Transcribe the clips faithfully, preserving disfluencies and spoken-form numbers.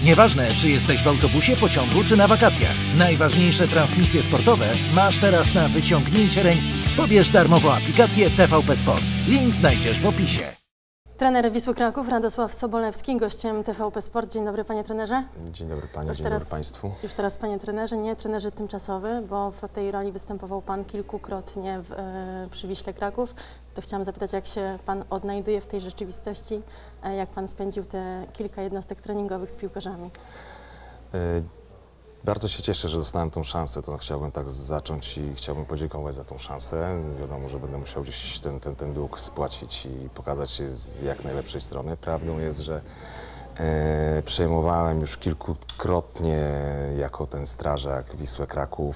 Nieważne, czy jesteś w autobusie, pociągu, czy na wakacjach. Najważniejsze transmisje sportowe masz teraz na wyciągnięcie ręki. Pobierz darmową aplikację T V P Sport. Link znajdziesz w opisie. Trener Wisły Kraków Radosław Sobolewski, gościem T V P Sport. Dzień dobry, panie trenerze. Dzień dobry panie, już dzień teraz, dobry państwu. Już teraz panie trenerze, nie trenerze tymczasowy, bo w tej roli występował pan kilkukrotnie w, e, przy Wiśle Kraków. To chciałam zapytać, jak się pan odnajduje w tej rzeczywistości, e, jak pan spędził te kilka jednostek treningowych z piłkarzami? Y Bardzo się cieszę, że dostałem tą szansę, to chciałbym tak zacząć i chciałbym podziękować za tą szansę. Wiadomo, że będę musiał gdzieś ten, ten, ten dług spłacić i pokazać się z jak najlepszej strony. Prawdą jest, że e, przejmowałem już kilkukrotnie jako ten strażak Wisłę Kraków.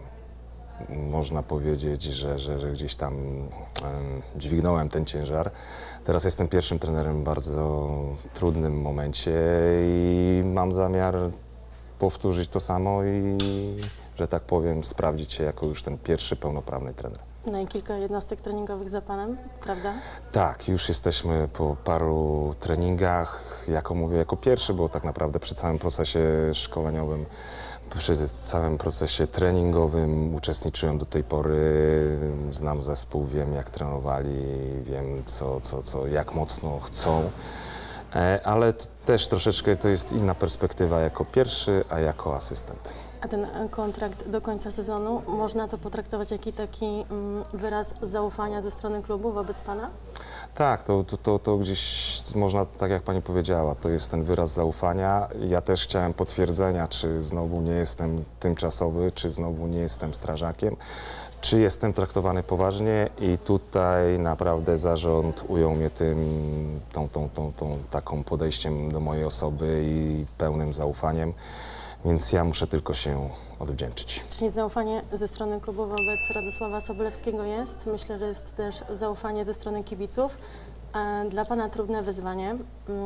Można powiedzieć, że, że, że gdzieś tam e, dźwignąłem ten ciężar. Teraz jestem pierwszym trenerem w bardzo trudnym momencie i mam zamiar powtórzyć to samo i, że tak powiem, sprawdzić się jako już ten pierwszy pełnoprawny trener. No i kilka jednostek treningowych za panem, prawda? Tak, już jesteśmy po paru treningach, jako mówię, jako pierwszy, bo tak naprawdę przy całym procesie szkoleniowym, przy całym procesie treningowym uczestniczyłem do tej pory, znam zespół, wiem jak trenowali, wiem co, co, co, jak mocno chcą. Ale też troszeczkę to jest inna perspektywa jako pierwszy, a jako asystent. A ten kontrakt do końca sezonu, można to potraktować jako taki wyraz zaufania ze strony klubu wobec pana? Tak, to, to, to, to gdzieś można, tak jak pani powiedziała, to jest ten wyraz zaufania. Ja też chciałem potwierdzenia, czy znowu nie jestem tymczasowy, czy znowu nie jestem strażakiem, czy jestem traktowany poważnie i tutaj naprawdę zarząd ujął mnie tym, tą, tą, tą, tą taką podejściem do mojej osoby i pełnym zaufaniem, więc ja muszę tylko się odwdzięczyć. Czyli zaufanie ze strony klubu wobec Radosława Sobolewskiego jest. Myślę, że jest też zaufanie ze strony kibiców. Dla pana trudne wyzwanie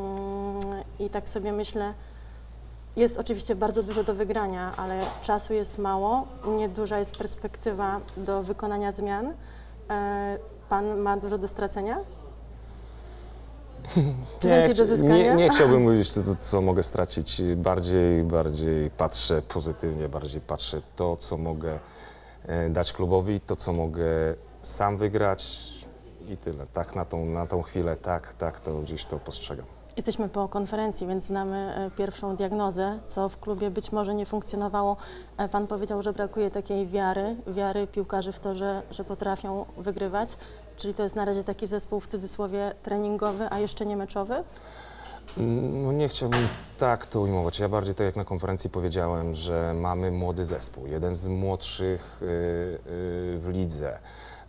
i tak sobie myślę, jest oczywiście bardzo dużo do wygrania, ale czasu jest mało, nieduża jest perspektywa do wykonania zmian. Pan ma dużo do stracenia? Czy nie, więcej do zyskania? Nie, nie chciałbym mówić, to, co mogę stracić. Bardziej, bardziej patrzę pozytywnie, bardziej patrzę to, co mogę dać klubowi, to, co mogę sam wygrać i tyle. Tak na tą, na tą chwilę, tak, tak, to gdzieś to postrzegam. Jesteśmy po konferencji, więc znamy pierwszą diagnozę, co w klubie być może nie funkcjonowało. Pan powiedział, że brakuje takiej wiary, wiary piłkarzy w to, że, że potrafią wygrywać. Czyli to jest na razie taki zespół w cudzysłowie treningowy, a jeszcze nie meczowy? No nie chciałbym tak to ujmować. Ja bardziej tak jak na konferencji powiedziałem, że mamy młody zespół, jeden z młodszych yy, yy, w lidze.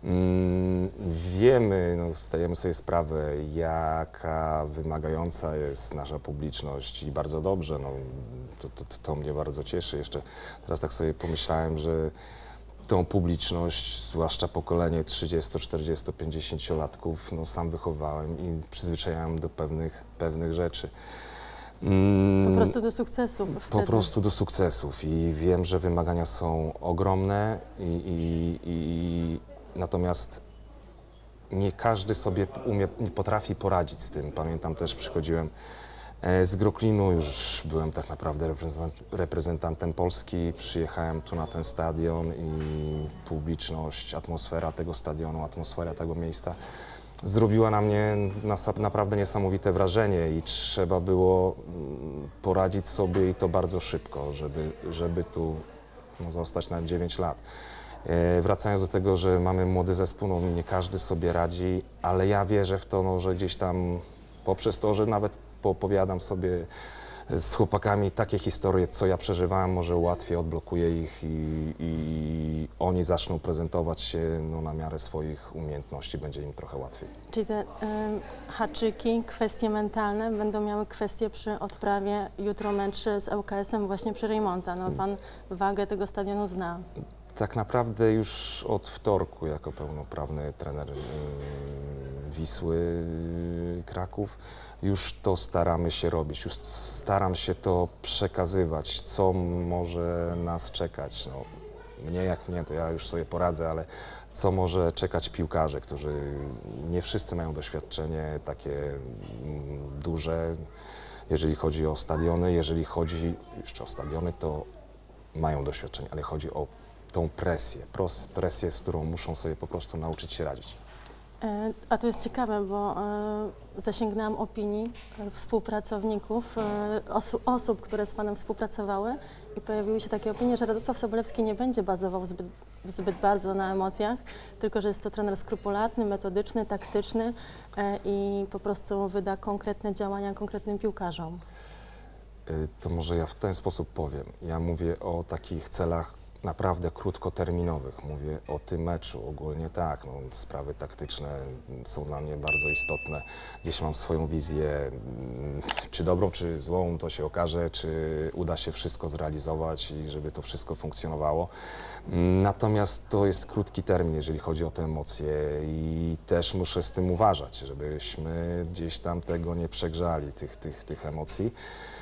Wiemy, no, zdajemy sobie sprawę, jaka wymagająca jest nasza publiczność i bardzo dobrze, no, to, to, to mnie bardzo cieszy. Jeszcze teraz tak sobie pomyślałem, że tą publiczność, zwłaszcza pokolenie trzydziesto, czterdziesto, pięćdziesięciolatków, no, sam wychowałem i przyzwyczajałem do pewnych, pewnych rzeczy. Po prostu do sukcesów. Po wtedy. prostu do sukcesów i wiem, że wymagania są ogromne i, i, i natomiast nie każdy sobie umie, nie potrafi poradzić z tym. Pamiętam też, przychodziłem z Groklinu, już byłem tak naprawdę reprezentant, reprezentantem Polski, przyjechałem tu na ten stadion i publiczność, atmosfera tego stadionu, atmosfera tego miejsca zrobiła na mnie naprawdę niesamowite wrażenie i trzeba było poradzić sobie i to bardzo szybko, żeby, żeby tu no, zostać na dziewięć lat. Wracając do tego, że mamy młody zespół, no nie każdy sobie radzi, ale ja wierzę w to, no, że gdzieś tam poprzez to, że nawet poopowiadam sobie z chłopakami takie historie, co ja przeżywałem, może łatwiej odblokuję ich i, i oni zaczną prezentować się no, na miarę swoich umiejętności, będzie im trochę łatwiej. Czyli te y, haczyki, kwestie mentalne będą miały kwestie przy odprawie jutro mecz z L K S-em właśnie przy Rejmonta. No, pan wagę tego stadionu zna. Tak naprawdę już od wtorku jako pełnoprawny trener Wisły Kraków już to staramy się robić, już staram się to przekazywać, co może nas czekać. No, mnie jak mnie, to ja już sobie poradzę, ale co może czekać piłkarzy, którzy nie wszyscy mają doświadczenie takie duże. jeżeli chodzi o stadiony, jeżeli chodzi jeszcze o stadiony, to mają doświadczenie, ale chodzi o tą presję, pros- presję, z którą muszą sobie po prostu nauczyć się radzić. E, A to jest ciekawe, bo e, zasięgnęłam opinii e, współpracowników, e, osu, osób, które z Panem współpracowały i pojawiły się takie opinie, że Radosław Sobolewski nie będzie bazował zbyt, zbyt bardzo na emocjach, tylko że jest to trener skrupulatny, metodyczny, taktyczny e, i po prostu wyda konkretne działania konkretnym piłkarzom. Y, To może ja w ten sposób powiem. Ja mówię o takich celach naprawdę krótkoterminowych. Mówię o tym meczu. Ogólnie tak, no, sprawy taktyczne są dla mnie bardzo istotne. Gdzieś mam swoją wizję, mm, czy dobrą, czy złą, to się okaże, czy uda się wszystko zrealizować i żeby to wszystko funkcjonowało. Natomiast to jest krótki termin, jeżeli chodzi o te emocje i też muszę z tym uważać, żebyśmy gdzieś tam tego nie przegrzali, tych, tych, tych emocji.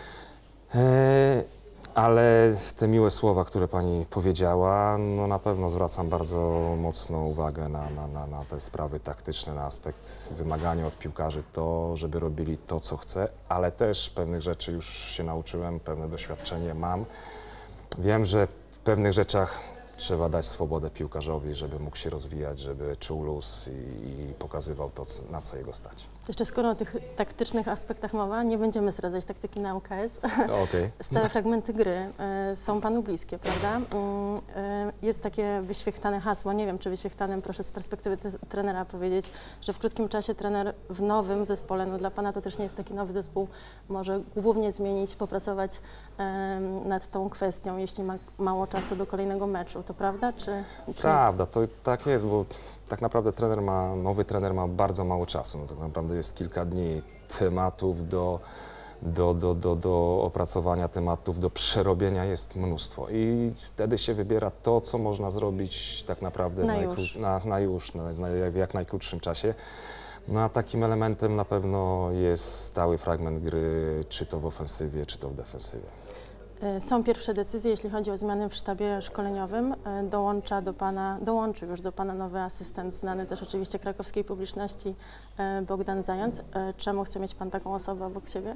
E, Ale te miłe słowa, które Pani powiedziała, no na pewno zwracam bardzo mocną uwagę na, na, na, na te sprawy taktyczne, na aspekt wymagania od piłkarzy, to, żeby robili to, co chcę, ale też pewnych rzeczy już się nauczyłem, pewne doświadczenie mam. Wiem, że w pewnych rzeczach trzeba dać swobodę piłkarzowi, żeby mógł się rozwijać, żeby czuł luz i, i pokazywał to, co- na co jego stać. Jeszcze skoro o tych taktycznych aspektach mowa, nie będziemy zdradzać taktyki na U K S. No, okej. Stałe fragmenty gry e, są Panu bliskie, prawda? Mm, e, Jest takie wyświechtane hasło, nie wiem czy wyświechtanym, proszę z perspektywy te, trenera powiedzieć, że w krótkim czasie trener w nowym zespole, no dla Pana to też nie jest taki nowy zespół, może głównie zmienić, popracować em, nad tą kwestią, jeśli ma mało czasu do kolejnego meczu, to prawda? Czy, czy... Prawda, to tak jest, bo tak naprawdę trener ma, nowy trener ma bardzo mało czasu. No, tak naprawdę jest kilka dni tematów do, do, do, do, do opracowania tematów, do przerobienia jest mnóstwo i wtedy się wybiera to, co można zrobić tak naprawdę Na w już. najkró- na, na już, na, na, w jak najkrótszym czasie. No a takim elementem na pewno jest stały fragment gry, czy to w ofensywie, czy to w defensywie. E, Są pierwsze decyzje, jeśli chodzi o zmiany w sztabie szkoleniowym. E, Dołącza do pana, dołączy już do Pana nowy asystent, znany też oczywiście krakowskiej publiczności, e, Bogdan Zając. E, Czemu chce mieć Pan taką osobę obok siebie?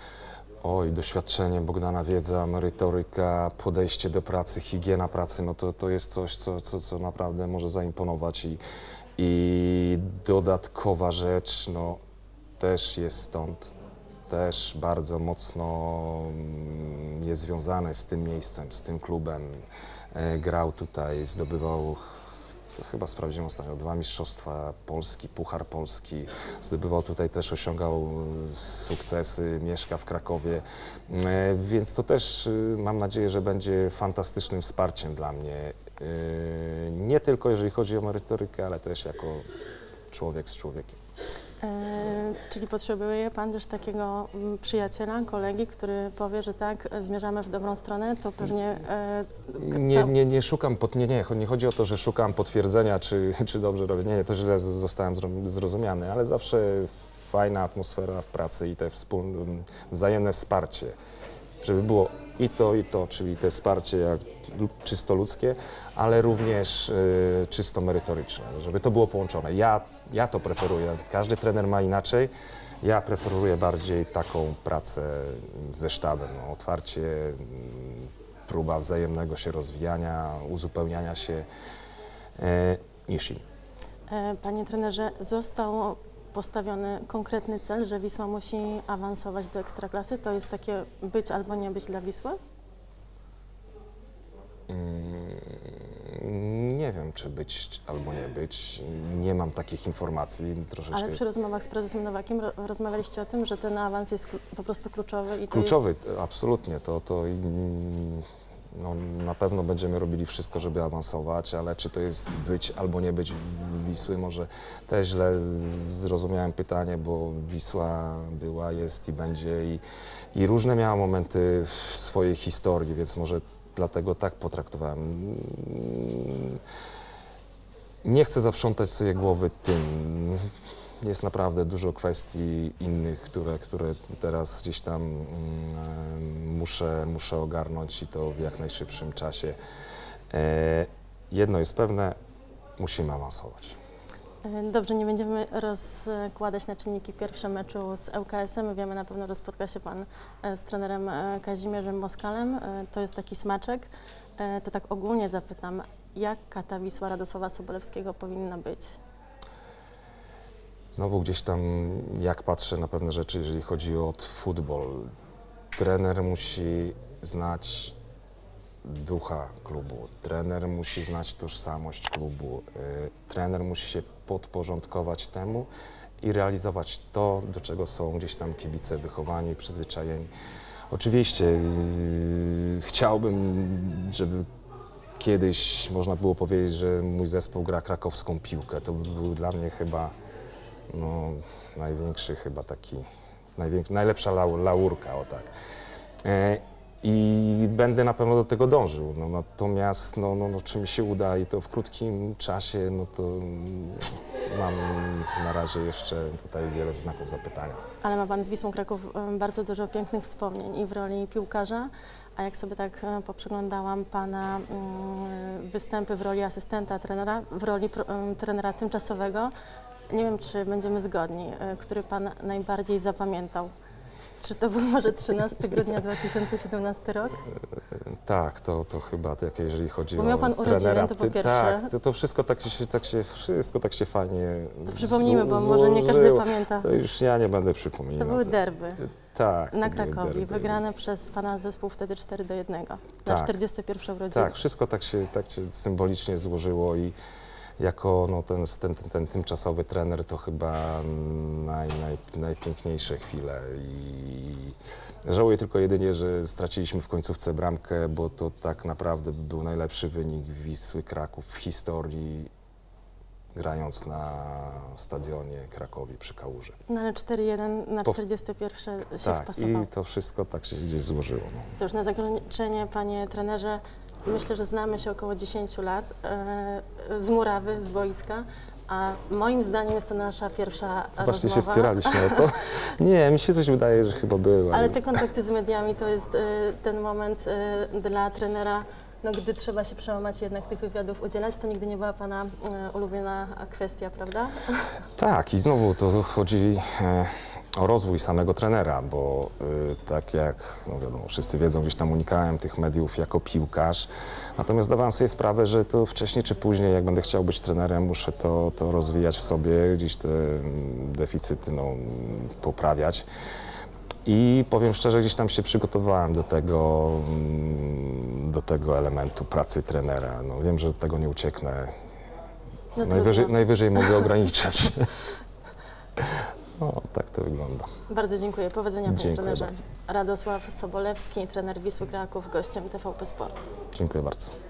Oj, doświadczenie Bogdana, wiedza, merytoryka, podejście do pracy, higiena pracy, no to, to jest coś, co, co, co naprawdę może zaimponować i, i dodatkowa rzecz, no też jest stąd, też bardzo mocno mm, jest związane z tym miejscem, z tym klubem. E, grał tutaj, zdobywał, chyba sprawdziłem ostatnio, dwa mistrzostwa Polski, Puchar Polski. Zdobywał tutaj też, osiągał e, sukcesy, mieszka w Krakowie. E, Więc to też e, mam nadzieję, że będzie fantastycznym wsparciem dla mnie. E, Nie tylko jeżeli chodzi o merytorykę, ale też jako człowiek z człowiekiem. E, Czyli potrzebuje Pan też takiego mm, przyjaciela, kolegi, który powie, że tak, e, zmierzamy w dobrą stronę, to pewnie... e, k- Nie, cał- nie, nie szukam, pod, nie, nie, nie chodzi o to, że szukam potwierdzenia, czy, czy dobrze robię. Nie, nie, to źle z- zostałem zro- zrozumiany, ale zawsze fajna atmosfera w pracy i te wspólne, wzajemne wsparcie, żeby było i to, i to, czyli te wsparcie jak lu- czysto ludzkie, ale również y, czysto merytoryczne, żeby to było połączone. Ja, ja to preferuję, każdy trener ma inaczej. Ja preferuję bardziej taką pracę ze sztabem, no, otwarcie, mm, próba wzajemnego się rozwijania, uzupełniania się e, niż inny. E, Panie trenerze, został postawiony konkretny cel, że Wisła musi awansować do Ekstraklasy. To jest takie być albo nie być dla Wisły? Mm, Nie wiem, czy być albo nie być. Nie mam takich informacji. Troszeczkę Ale przy rozmowach z prezesem Nowakiem ro- rozmawialiście o tym, że ten awans jest klu- po prostu kluczowy i to kluczowy, absolutnie. To, to mm, no, na pewno będziemy robili wszystko, żeby awansować, ale czy to jest być albo nie być Wisły, może też źle z- zrozumiałem pytanie, bo Wisła była, jest i będzie i, i różne miała momenty w swojej historii, więc może dlatego tak potraktowałem. Nie chcę zaprzątać sobie głowy tym. Jest naprawdę dużo kwestii innych, które, które teraz gdzieś tam mm, muszę, muszę ogarnąć i to w jak najszybszym czasie. E, jedno jest pewne, musimy awansować. Dobrze, nie będziemy rozkładać na czynniki pierwsze meczu z L K S-em. Wiemy na pewno, że spotka się Pan z trenerem Kazimierzem Moskalem. To jest taki smaczek. To tak ogólnie zapytam, jaka ta Wisła Radosława Sobolewskiego powinna być? Znowu gdzieś tam, jak patrzę na pewne rzeczy, jeżeli chodzi o futbol, trener musi znać ducha klubu, trener musi znać tożsamość klubu, y, trener musi się podporządkować temu i realizować to, do czego są gdzieś tam kibice wychowani, przyzwyczajeni. Oczywiście y, chciałbym, żeby kiedyś można było powiedzieć, że mój zespół gra krakowską piłkę. To by był dla mnie chyba no, największy, chyba taki, największy, najlepsza lau, laurka, o tak. E, I będę na pewno do tego dążył. No, natomiast no, no, no, czy mi się uda i to w krótkim czasie, no to mam na razie jeszcze tutaj wiele znaków zapytania. Ale ma Pan z Wisłą Kraków bardzo dużo pięknych wspomnień i w roli piłkarza, a jak sobie tak poprzeglądałam Pana występy w roli asystenta trenera, w roli trenera tymczasowego, nie wiem, czy będziemy zgodni, który Pan najbardziej zapamiętał. Czy to był może trzynastego grudnia dwa tysiące siedemnastego rok? Tak, to, to chyba tak, jeżeli chodzi Bo miał Pan o trenera. urodziny, to po pierwsze. Tak, to, to wszystko tak się, tak się, wszystko tak się fajnie To przypomnijmy, bo może nie każdy pamięta. To już ja nie będę przypominał. To były derby. Tak. Na Krakowie, wygrane przez Pana zespół wtedy cztery do jednego, na tak. czterdzieste pierwsze urodziny. Tak, wszystko tak się, tak się symbolicznie złożyło i jako no, ten, ten, ten, ten tymczasowy trener to chyba naj, naj, najpiękniejsze chwile i żałuję tylko jedynie, że straciliśmy w końcówce bramkę, bo to tak naprawdę był najlepszy wynik Wisły Kraków w historii, grając na stadionie Krakowi przy Kałuży. No ale cztery jeden na czterdzieste pierwsze się tak, wpasował. I to wszystko tak się gdzieś złożyło. No. To już na zakończenie, Panie trenerze, myślę, że znamy się około dziesięciu lat e, z murawy, z boiska, a moim zdaniem jest to nasza pierwsza Właśnie rozmowa. się spieraliśmy o to. Nie, mi się coś wydaje, że chyba było. Ale te kontakty z mediami to jest e, ten moment e, dla trenera, no, gdy trzeba się przełamać jednak tych wywiadów udzielać, to nigdy nie była Pana e, ulubiona kwestia, prawda? Tak, i znowu to chodzi e, o rozwój samego trenera, bo y, tak jak, no wiadomo, wszyscy wiedzą, gdzieś tam unikałem tych mediów jako piłkarz, natomiast zdawałem sobie sprawę, że to wcześniej czy później, jak będę chciał być trenerem, muszę to, to rozwijać w sobie, gdzieś te deficyty no, poprawiać. I powiem szczerze, gdzieś tam się przygotowałem do tego, do tego elementu pracy trenera. No, wiem, że do tego nie ucieknę. No najwyżej, najwyżej mogę ograniczać. O, tak to wygląda. Bardzo dziękuję. Powodzenia, Panie Dziękuję trenerze. bardzo. Radosław Sobolewski, trener Wisły Kraków, gościem T V P Sport. Dziękuję bardzo.